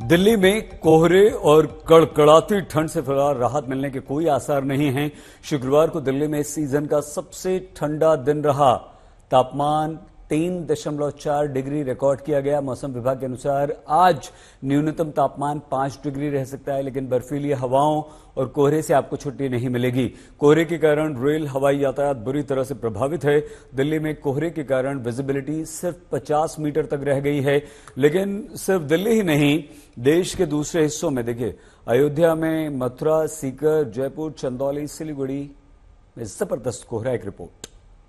दिल्ली में कोहरे और कड़कड़ाती ठंड से फिलहाल राहत मिलने के कोई आसार नहीं हैं। शुक्रवार को दिल्ली में इस सीजन का सबसे ठंडा दिन रहा। तापमान 3.4 डिग्री रिकॉर्ड किया गया। मौसम विभाग के अनुसार आज न्यूनतम तापमान 5 डिग्री रह सकता है, लेकिन बर्फीली हवाओं और कोहरे से आपको छुट्टी नहीं मिलेगी। कोहरे के कारण रेल हवाई यातायात बुरी तरह से प्रभावित है। दिल्ली में कोहरे के कारण विजिबिलिटी सिर्फ 50 मीटर तक रह गई है। लेकिन सिर्फ दिल्ली ही नहीं, देश के दूसरे हिस्सों में देखिए, अयोध्या में, मथुरा, सीकर, जयपुर, चंदौली, सिलीगुड़ी में जबरदस्त कोहरा। एक रिपोर्ट।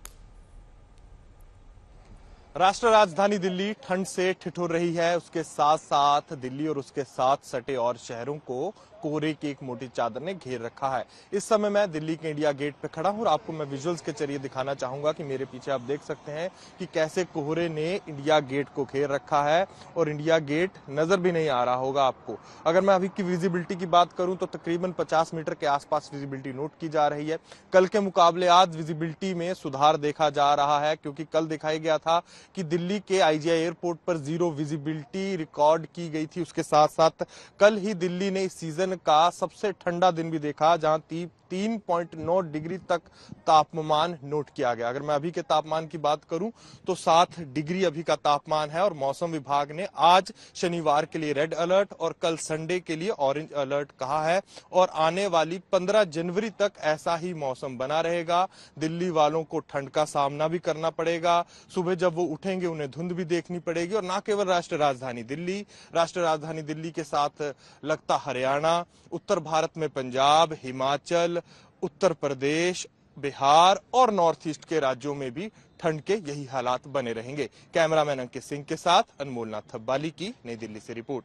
राष्ट्र राजधानी दिल्ली ठंड से ठिठुर रही है। उसके साथ साथ दिल्ली और उसके साथ सटे और शहरों को कोहरे की एक मोटी चादर ने घेर रखा है। इस समय मैं दिल्ली के इंडिया गेट पे खड़ा हूं और आपको मैं विजुअल्स के जरिए दिखाना चाहूंगा कि मेरे पीछे आप देख सकते हैं कि कैसे कोहरे ने इंडिया गेट को घेर रखा है और इंडिया गेट नजर भी नहीं आ रहा होगा आपको। अगर मैं अभी की विजिबिलिटी की बात करूं तो तकरीबन 50 मीटर के आसपास विजिबिलिटी नोट की जा रही है। कल के मुकाबले आज विजिबिलिटी में सुधार देखा जा रहा है, क्योंकि कल दिखाया गया था कि दिल्ली के IGI एयरपोर्ट पर 0 विजिबिलिटी रिकॉर्ड की गई थी। उसके साथ साथ कल ही दिल्ली ने इस सीजन का सबसे ठंडा दिन भी देखा, जहां 3.9 डिग्री तक तापमान नोट किया गया। अगर मैं अभी के तापमान की बात करूं तो 7 डिग्री अभी का तापमान है और मौसम विभाग ने आज शनिवार के लिए रेड अलर्ट और कल संडे के लिए ऑरेंज अलर्ट कहा है और आने वाली 15 जनवरी तक ऐसा ही मौसम बना रहेगा। दिल्ली वालों को ठंड का सामना भी करना पड़ेगा। सुबह जब वो उठेंगे उन्हें धुंध भी देखनी पड़ेगी। और न केवल राष्ट्र राजधानी दिल्ली के साथ लगता हरियाणा, उत्तर भारत में पंजाब, हिमाचल, उत्तर प्रदेश, बिहार और नॉर्थ ईस्ट के राज्यों में भी ठंड के यही हालात बने रहेंगे। कैमरामैन अंकित सिंह के साथ अनमोल नाथ थब्बाली की नई दिल्ली से रिपोर्ट।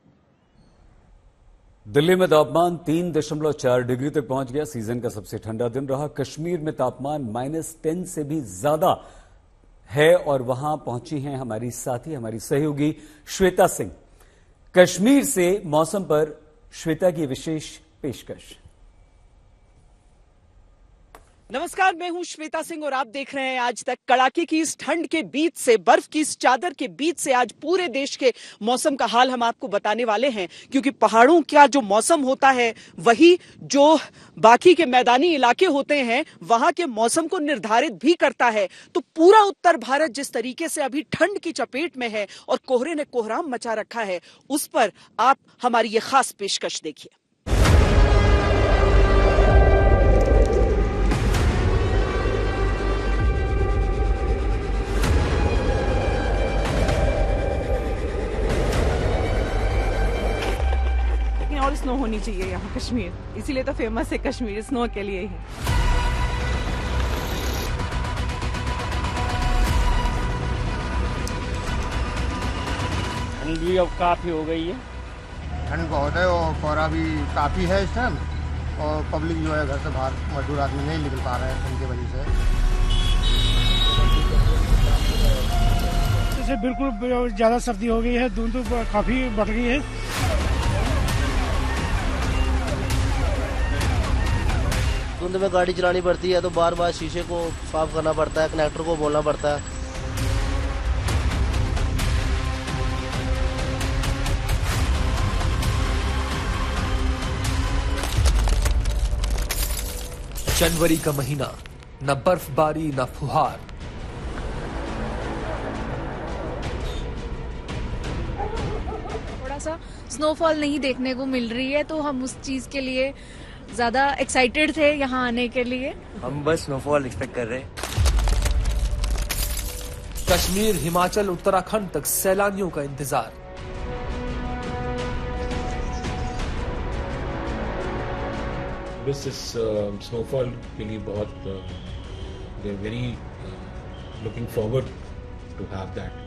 दिल्ली में तापमान 3.4 डिग्री तक पहुंच गया। सीजन का सबसे ठंडा दिन रहा। कश्मीर में तापमान -10 से भी ज्यादा है और वहां पहुंची हैं हमारी साथी, हमारी सहयोगी श्वेता सिंह। कश्मीर से मौसम पर श्वेता की विशेष पेशकश। नमस्कार, मैं हूं श्वेता सिंह और आप देख रहे हैं आज तक। कड़ाके की इस ठंड के बीच से, बर्फ की इस चादर के बीच से आज पूरे देश के मौसम का हाल हम आपको बताने वाले हैं, क्योंकि पहाड़ों का जो मौसम होता है वही जो बाकी के मैदानी इलाके होते हैं वहां के मौसम को निर्धारित भी करता है। तो पूरा उत्तर भारत जिस तरीके से अभी ठंड की चपेट में है और कोहरे ने कोहराम मचा रखा है, उस पर आप हमारी ये खास पेशकश देखिए। और स्नो होनी चाहिए यहाँ कश्मीर, इसीलिए तो फेमस है कश्मीर स्नो के लिए ही। ठंड भी अब काफी हो गई है। ठंड बहुत है और कोहरा भी काफी है इस टाइम, और पब्लिक जो है घर से बाहर, मजदूर आदमी नहीं निकल पा रहे हैं ठंड की वजह से। बिल्कुल ज्यादा सर्दी हो गई है, धुंध काफी बढ़ गई है। धुंध में गाड़ी चलानी पड़ती है तो बार बार शीशे को साफ करना पड़ता है, कनेक्टर को बोलना पड़ता है। जनवरी का महीना, न बर्फबारी न फुहार। थोड़ा सा स्नोफॉल नहीं देखने को मिल रही है, तो हम उस चीज के लिए ज्यादा एक्साइटेड थे यहाँ आने के लिए। हम बस स्नोफॉल एक्सपेक्ट कर रहे हैं। कश्मीर, हिमाचल, उत्तराखंड तक सैलानियों का इंतजार। बस इस स्नोफॉल के लिए बहुत they are very looking forward to have that.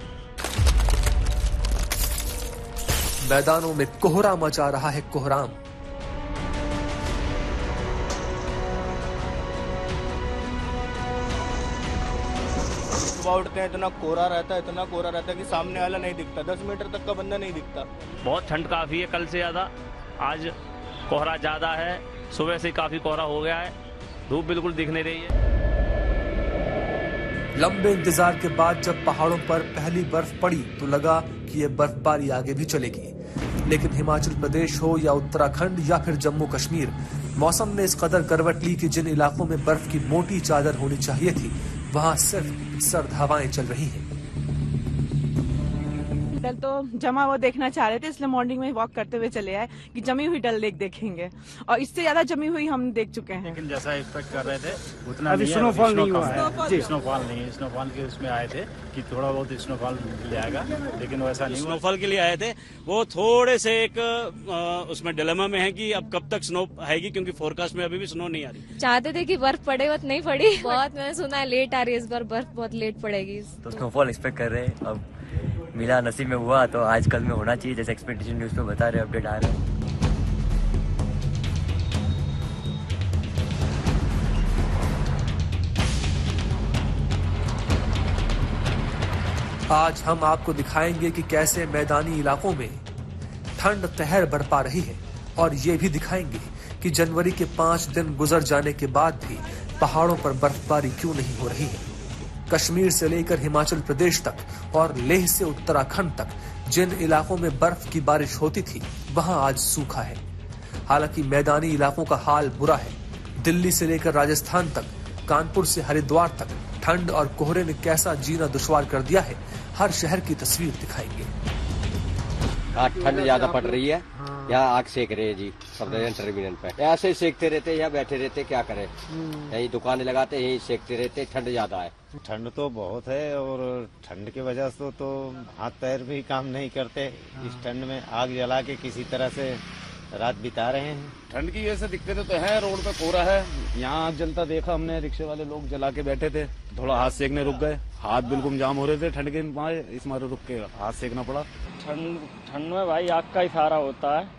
मैदानों में कोहरा मचा रहा है कोहराम। सुबह उठते हैं इतना कोहरा रहता है कि सामने वाला नहीं दिखता, 10 मीटर तक का बंदा नहीं दिखता। बहुत ठंड काफी है कल से ज्यादा। आज कोहरा ज्यादा है, सुबह से काफी कोहरा हो गया है, धूप बिल्कुल दिख नहीं रही है। लंबे इंतजार के बाद जब पहाड़ों पर पहली बर्फ पड़ी तो लगा कि ये बर्फबारी आगे भी चलेगी, लेकिन हिमाचल प्रदेश हो या उत्तराखंड या फिर जम्मू कश्मीर, मौसम ने इस कदर करवट ली कि जिन इलाकों में बर्फ की मोटी चादर होनी चाहिए थी, वहां सिर्फ सर्द हवाएं चल रही हैं। डल तो जमा हुआ देखना चाह रहे थे, इसलिए मॉर्निंग में वॉक करते हुए चले आए कि जमी हुई डल लेक देखेंगे, और इससे ज्यादा जमी हुई हम देख चुके हैं। लेकिन जैसा एक्सपेक्ट कर रहे थे उतना अभी स्नोफॉल नहीं हुआ है। स्नोफॉल नहीं है, स्नोफॉल के उसमें आए थे कि थोड़ा बहुत स्नोफॉल मिल जाएगा, लेकिन वैसा नहीं। स्नोफॉल के लिए आए थे, वो थोड़े से एक उसमें डिलेमा में है कि अब कब तक स्नो आएगी, क्योंकि फोरकास्ट में अभी भी स्नो नहीं आ रही। चाहते थे कि बर्फ पड़े, बट नहीं पड़ी। बहुत मैंने सुना है लेट आ रही है इस बार बर्फ, बहुत लेट पड़ेगी। तो स्नोफॉल एक्सपेक्ट कर रहे हैं, अब मिला नसीब में हुआ तो आज कल में होना चाहिए, जैसे एक्सपेक्टेशन न्यूज पे बता रहे, अपडेट आ रहे हैं। आज हम आपको दिखाएंगे कि कैसे मैदानी इलाकों में ठंड कहर बरपा रही है, और ये भी दिखाएंगे कि जनवरी के 5 दिन गुजर जाने के बाद भी पहाड़ों पर बर्फबारी क्यों नहीं हो रही है। कश्मीर से लेकर हिमाचल प्रदेश तक और लेह से उत्तराखंड तक जिन इलाकों में बर्फ की बारिश होती थी, वहां आज सूखा है। हालांकि मैदानी इलाकों का हाल बुरा है। दिल्ली से लेकर राजस्थान तक, कानपुर से हरिद्वार तक ठंड और कोहरे ने कैसा जीना दुश्वार कर दिया है, हर शहर की तस्वीर दिखाएंगे। ठंड ज्यादा पड़ रही है, यहाँ आग सेक रहे हैं जी सब टर्मिनल पे, ऐसे ही सेकते रहते, यहाँ बैठे रहते, क्या करें, यही दुकानें लगाते, यही सेकते रहते, ठंड ज्यादा है। ठंड तो बहुत है, और ठंड की वजह से तो हाथ पैर भी काम नहीं करते। इस ठंड में आग जला के किसी तरह से रात बिता रहे हैं। ठंड की ऐसे दिक्कतें तो है, रोड पे कोहरा है, यहाँ आग जलता देखा हमने, रिक्शे वाले लोग जला के बैठे थे, थोड़ा हाथ सेकने रुक गए, हाथ बिल्कुल जाम हो रहे थे ठंड के मारे, इस मारे रुक के हाथ सेकना पड़ा। ठंड में भाई आग का इशारा होता है,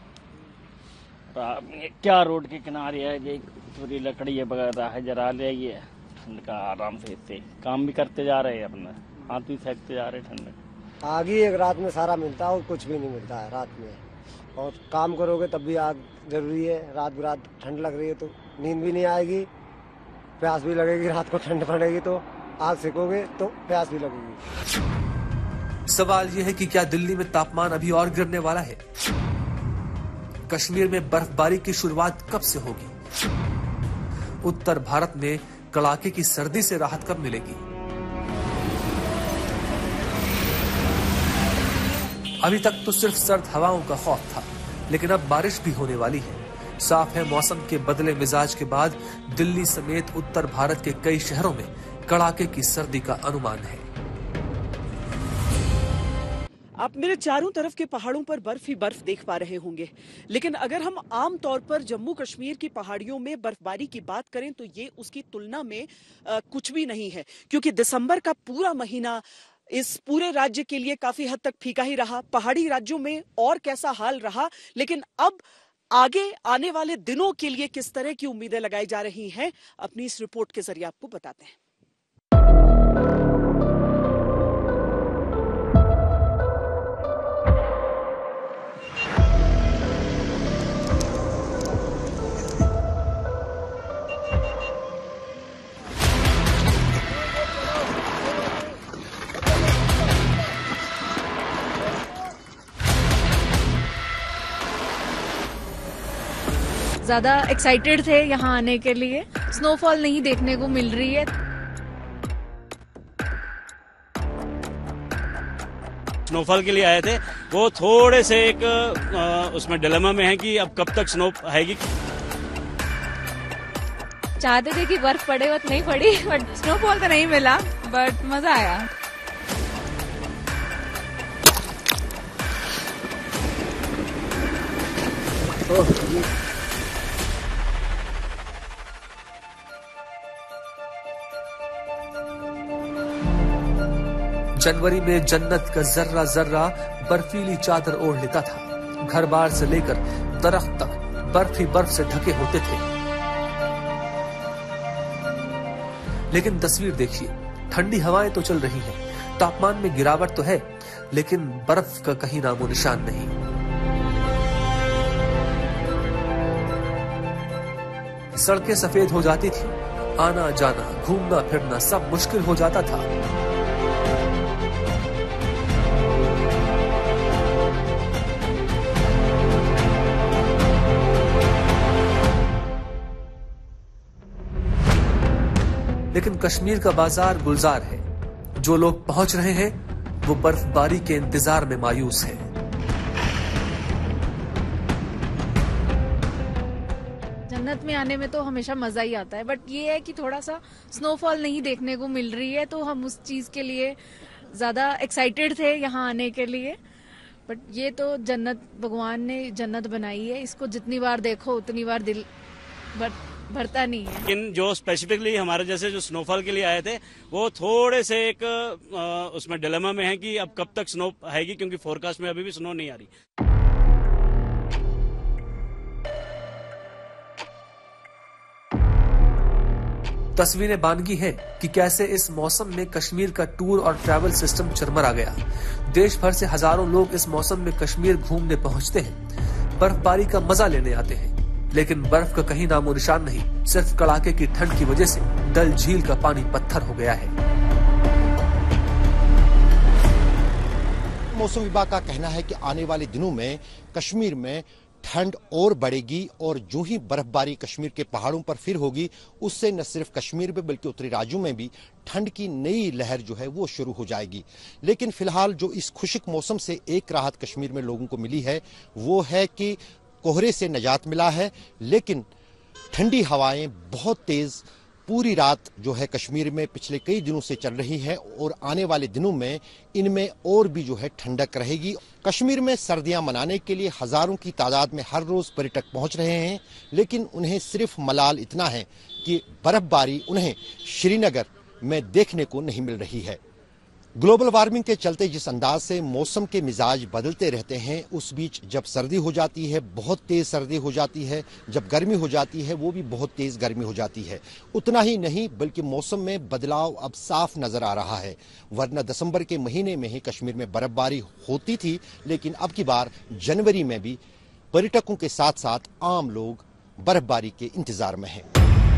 क्या रोड के किनारे है, थोड़ी लकड़ी है वगैरह है, जरा ले, ये ठंड का आराम से इससे काम भी करते जा रहे हैं, अपना हाथ भी सेकते जा रहे हैं। ठंड आग ही एक रात में सारा मिलता है और कुछ भी नहीं मिलता है रात में, और काम करोगे तब भी आग जरूरी है। रात बिरात ठंड लग रही है तो नींद भी नहीं आएगी, प्यास भी लगेगी, रात को ठंड पड़ेगी तो आग सेकोगे तो प्यास भी लगेगी। सवाल यह है कि क्या दिल्ली में तापमान अभी और गिरने वाला है? कश्मीर में बर्फबारी की शुरुआत कब से होगी? उत्तर भारत में कड़ाके की सर्दी से राहत कब मिलेगी? अभी तक तो सिर्फ सर्द हवाओं का खौफ था, लेकिन अब बारिश भी होने वाली है। साफ है, मौसम के बदले मिजाज के बाद दिल्ली समेत उत्तर भारत के कई शहरों में कड़ाके की सर्दी का अनुमान है। आप मेरे चारों तरफ के पहाड़ों पर बर्फ ही बर्फ देख पा रहे होंगे, लेकिन अगर हम आम तौर पर जम्मू कश्मीर की पहाड़ियों में बर्फबारी की बात करें तो ये उसकी तुलना में कुछ भी नहीं है, क्योंकि दिसंबर का पूरा महीना इस पूरे राज्य के लिए काफी हद तक फीका ही रहा। पहाड़ी राज्यों में और कैसा हाल रहा, लेकिन अब आगे आने वाले दिनों के लिए किस तरह की उम्मीदें लगाई जा रही हैं, अपनी इस रिपोर्ट के जरिए आपको बताते हैं। ज्यादा एक्साइटेड थे यहाँ आने के लिए, स्नोफॉल नहीं देखने को मिल रही है। स्नोफॉल के लिए आए थे, वो थोड़े से एक उसमें डिलेमा में है कि अब कब तक स्नो आएगी। चाहते थे कि बर्फ पड़े, बट नहीं पड़ी। बट स्नोफॉल तो नहीं मिला, बट मजा आया। जनवरी में जन्नत का जर्रा जर्रा बर्फीली चादर ओढ़ लेता था। घर बार से लेकर दरख्त तक बर्फ ही बर्फ से ढके होते थे। लेकिन तस्वीर देखिए, ठंडी हवाएं तो चल रही हैं, तापमान में गिरावट तो है, लेकिन बर्फ का कहीं नामो निशान नहीं। सड़कें सफेद हो जाती थी, आना जाना, घूमना फिरना सब मुश्किल हो जाता था। लेकिन कश्मीर का बाजार गुलजार है। जो लोग पहुंच रहे हैं वो बर्फबारी के इंतजार में मायूस हैं। जन्नत में आने में तो हमेशा मजा ही आता है, बट ये है कि थोड़ा सा स्नोफॉल नहीं देखने को मिल रही है, तो हम उस चीज के लिए ज्यादा एक्साइटेड थे यहाँ आने के लिए। बट ये तो जन्नत, भगवान ने जन्नत बनाई है, इसको जितनी बार देखो उतनी बार दिल भरता नहीं है। लेकिन जो स्पेसिफिकली हमारे जैसे जो स्नोफॉल के लिए आए थे वो थोड़े से एक उसमें डिलेमा में है कि अब कब तक स्नो आएगी, क्योंकि फोरकास्ट में अभी भी स्नो नहीं आ रही। तस्वीरें बानगी हैं कि कैसे इस मौसम में कश्मीर का टूर और ट्रैवल सिस्टम चरमरा गया। देश भर से हजारों लोग इस मौसम में कश्मीर घूमने पहुंचते हैं, बर्फबारी का मजा लेने आते हैं, लेकिन बर्फ का कहीं नामो निशान नहीं। सिर्फ कड़ाके की ठंड की वजह से डल झील का पानी पत्थर हो गया है। मौसम विभाग का कहना है कि आने वाले दिनों में कश्मीर में ठंड और बढ़ेगी और जो ही बर्फबारी कश्मीर के पहाड़ों पर फिर होगी, उससे न सिर्फ कश्मीर में बल्कि उत्तरी राज्यों में भी ठंड की नई लहर जो है वो शुरू हो जाएगी। लेकिन फिलहाल जो इस खुशक मौसम से एक राहत कश्मीर में लोगों को मिली है वो है कि कोहरे से निजात मिला है, लेकिन ठंडी हवाएं बहुत तेज पूरी रात जो है कश्मीर में पिछले कई दिनों से चल रही है और आने वाले दिनों में इनमें और भी जो है ठंडक रहेगी। कश्मीर में सर्दियां मनाने के लिए हजारों की तादाद में हर रोज पर्यटक पहुंच रहे हैं, लेकिन उन्हें सिर्फ मलाल इतना है कि बर्फबारी उन्हें श्रीनगर में देखने को नहीं मिल रही है। ग्लोबल वार्मिंग के चलते जिस अंदाज से मौसम के मिजाज बदलते रहते हैं, उस बीच जब सर्दी हो जाती है बहुत तेज सर्दी हो जाती है, जब गर्मी हो जाती है वो भी बहुत तेज गर्मी हो जाती है। उतना ही नहीं बल्कि मौसम में बदलाव अब साफ नजर आ रहा है, वरना दिसंबर के महीने में ही कश्मीर में बर्फबारी होती थी, लेकिन अब की बार जनवरी में भी पर्यटकों के साथ साथ आम लोग बर्फबारी के इंतजार में हैं।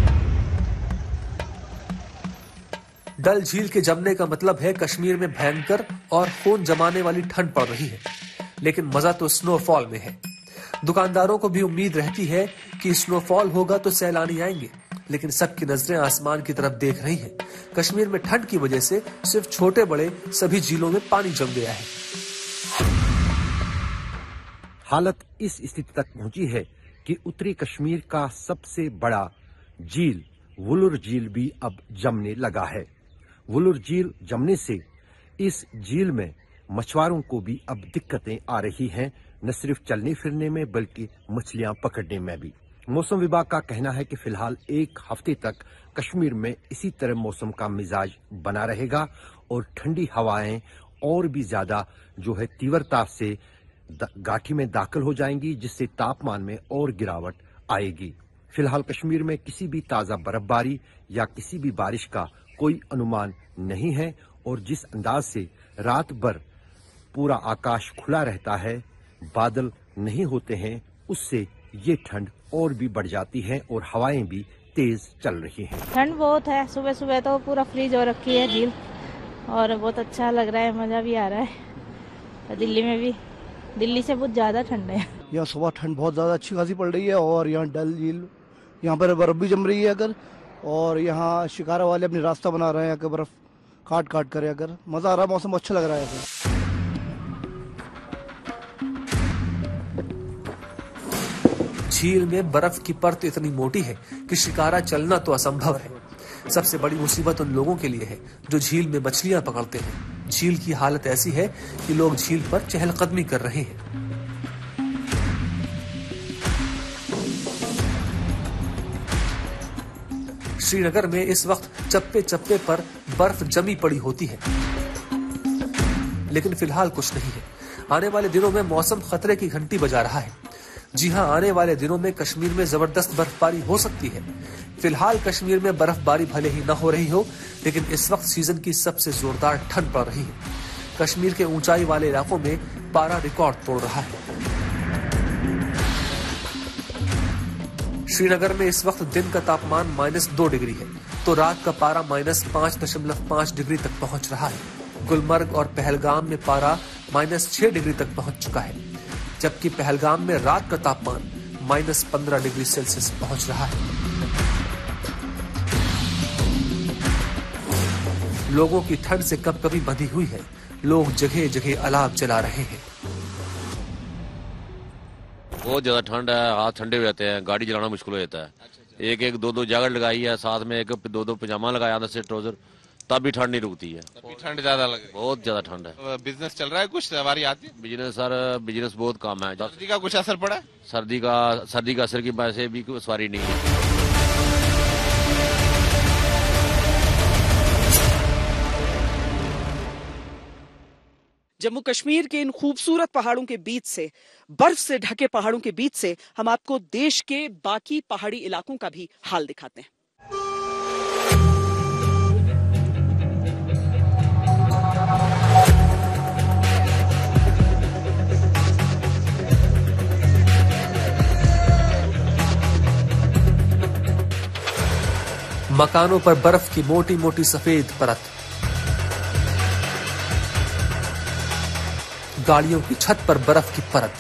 डल झील के जमने का मतलब है कश्मीर में भयंकर और खून जमाने वाली ठंड पड़ रही है, लेकिन मजा तो स्नोफॉल में है। दुकानदारों को भी उम्मीद रहती है कि स्नोफॉल होगा तो सैलानी आएंगे, लेकिन सबकी नजरें आसमान की तरफ देख रही हैं। कश्मीर में ठंड की वजह से सिर्फ छोटे बड़े सभी झीलों में पानी जम गया है। हालत इस स्थिति तक पहुंची है कि उत्तरी कश्मीर का सबसे बड़ा झील वुलुर झील भी अब जमने लगा है। वुलुर झील जमने से इस झील में मछुआरों को भी अब दिक्कतें आ रही हैं, न सिर्फ चलने फिरने में बल्कि मछलियां पकड़ने में भी। मौसम विभाग का कहना है कि फिलहाल एक हफ्ते तक कश्मीर में इसी तरह मौसम का मिजाज बना रहेगा और ठंडी हवाएं और भी ज्यादा जो है तीव्रता से घाटी में दाखिल हो जाएंगी, जिससे तापमान में और गिरावट आएगी। फिलहाल कश्मीर में किसी भी ताजा बर्फबारी या किसी भी बारिश का कोई अनुमान नहीं है और जिस अंदाज से रात भर पूरा आकाश खुला रहता है, बादल नहीं होते हैं, उससे ये ठंड और भी बढ़ जाती है और हवाएं भी तेज चल रही हैं। ठंड बहुत है, सुबह सुबह तो पूरा फ्रीज हो रखी है झील और बहुत अच्छा लग रहा है, मजा भी आ रहा है। दिल्ली में भी, दिल्ली से बहुत ज्यादा ठंड है। यहाँ सुबह ठंड बहुत ज्यादा अच्छी खासी पड़ रही है और यहाँ डल झील यहाँ पर बर्फ भी जम रही है अगर, और यहाँ शिकारा वाले अपनी रास्ता बना रहे हैं अगर बर्फ काट काट करे, अगर मजा आ रहा है, मौसम अच्छा लग रहा है। झील में बर्फ की परत इतनी मोटी है कि शिकारा चलना तो असंभव है। सबसे बड़ी मुसीबत उन लोगों के लिए है जो झील में मछलियां पकड़ते हैं। झील की हालत ऐसी है कि लोग झील पर चहलकदमी कर रहे हैं। श्रीनगर में इस वक्त चप्पे चप्पे पर बर्फ जमी पड़ी होती है, लेकिन फिलहाल कुछ नहीं है। आने वाले दिनों में मौसम खतरे की घंटी बजा रहा है। जी हां, आने वाले दिनों में कश्मीर में जबरदस्त बर्फबारी हो सकती है। फिलहाल कश्मीर में बर्फबारी भले ही न हो रही हो, लेकिन इस वक्त सीजन की सबसे जोरदार ठंड पड़ रही है। कश्मीर के ऊंचाई वाले इलाकों में पारा रिकॉर्ड तोड़ रहा है। श्रीनगर में इस वक्त दिन का तापमान -2 डिग्री है, तो रात का पारा -5.5 डिग्री तक पहुंच रहा है। गुलमर्ग और पहलगाम में पारा -6 डिग्री तक पहुंच चुका है, जबकि पहलगाम में रात का तापमान -15 डिग्री सेल्सियस पहुंच रहा है। लोगों की ठंड से कब कभी बंधी हुई है। लोग जगह जगह अलाव जला रहे हैं। बहुत ज्यादा ठंड है, हाथ ठंडे हो जाते हैं, गाड़ी चलाना मुश्किल हो जाता है। एक एक दो जैकेट लगाई है, साथ में एक दो पजामा लगाया, अंदर से ट्राउजर, तब भी ठंड नहीं रुकती है। ठंड ज्यादा लग रही है, बहुत ज्यादा ठंड है। बिजनेस चल रहा है, कुछ सवारी आती है? बिजनेस सर, बिजनेस बहुत कम है। सर्दी का कुछ असर पड़ा है? सर्दी का असर की वजह से भी कोई सवारी नहीं है। जम्मू कश्मीर के इन खूबसूरत पहाड़ों के बीच से, बर्फ से ढके पहाड़ों के बीच से हम आपको देश के बाकी पहाड़ी इलाकों का भी हाल दिखाते हैं। मकानों पर बर्फ की मोटी मोटी सफेद परत, गाड़ियों की छत पर बर्फ की परत,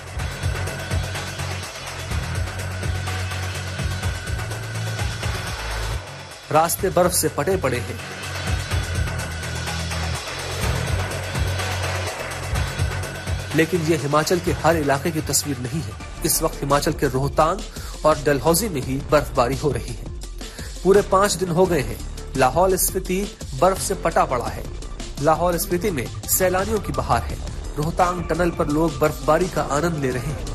रास्ते बर्फ से पटे पड़े हैं। लेकिन यह हिमाचल के हर इलाके की तस्वीर नहीं है। इस वक्त हिमाचल के रोहतांग और डलहौजी में ही बर्फबारी हो रही है। पूरे 5 दिन हो गए हैं। लाहौल स्पीति बर्फ से पटा पड़ा है। लाहौल स्पीति में सैलानियों की बहार है। रोहतांग टनल पर लोग बर्फबारी का आनंद ले रहे हैं।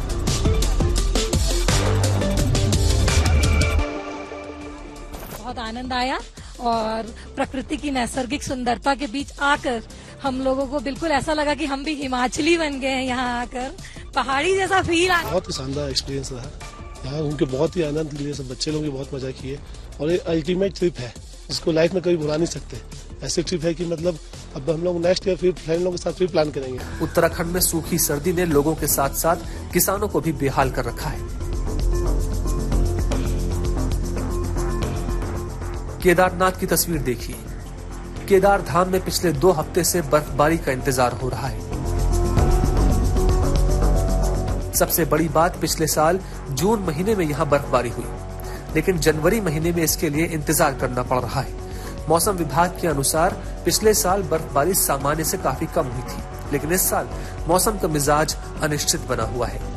बहुत आनंद आया और प्रकृति की नैसर्गिक सुंदरता के बीच आकर हम लोगों को बिल्कुल ऐसा लगा कि हम भी हिमाचली बन गए हैं। यहाँ आकर पहाड़ी जैसा फील आया। बहुत ही शानदार एक्सपीरियंस रहा। यहाँ उनके बहुत ही आनंद लिए, सब बच्चे लोग भी बहुत मजा किए और ये अल्टीमेट ट्रिप है जिसको लाइफ में कभी भुला नहीं सकते। ऐसे ट्रिप है कि मतलब अब हम लोग नेक्स्ट ईयर फिर फ्रेंड के साथ फिर प्लान करेंगे। उत्तराखंड में सूखी सर्दी ने लोगों के साथ साथ किसानों को भी बेहाल कर रखा है। केदारनाथ की तस्वीर देखिए। केदार धाम में पिछले 2 हफ्ते से बर्फबारी का इंतजार हो रहा है। सबसे बड़ी बात, पिछले साल जून महीने में यहाँ बर्फबारी हुई, लेकिन जनवरी महीने में इसके लिए इंतजार करना पड़ रहा है। मौसम विभाग के अनुसार पिछले साल बर्फबारी सामान्य से काफी कम हुई थी, लेकिन इस साल मौसम का मिजाज अनिश्चित बना हुआ है।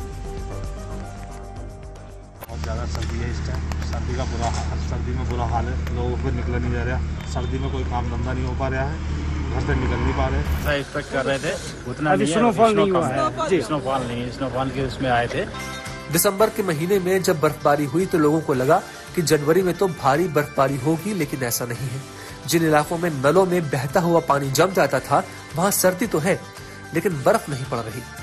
बहुत ज्यादा सर्दी है इस टाइम। सर्दी में बुरा हाल है, लोगों को निकला नहीं जा रहा। सर्दी में कोई काम धंधा नहीं हो पा रहा है, घर से निकल नहीं पा रहे। एक्सपेक्ट कर रहे थे उतना अभी स्नोफॉल नहीं हुआ है। स्नोफॉल के उसमें आए थे। दिसंबर के महीने में जब बर्फबारी हुई तो लोगों को लगा कि जनवरी में तो भारी बर्फबारी होगी, लेकिन ऐसा नहीं है। जिन इलाकों में नलों में बहता हुआ पानी जम जाता था, वहाँ सर्दी तो है, लेकिन बर्फ नहीं पड़ रही।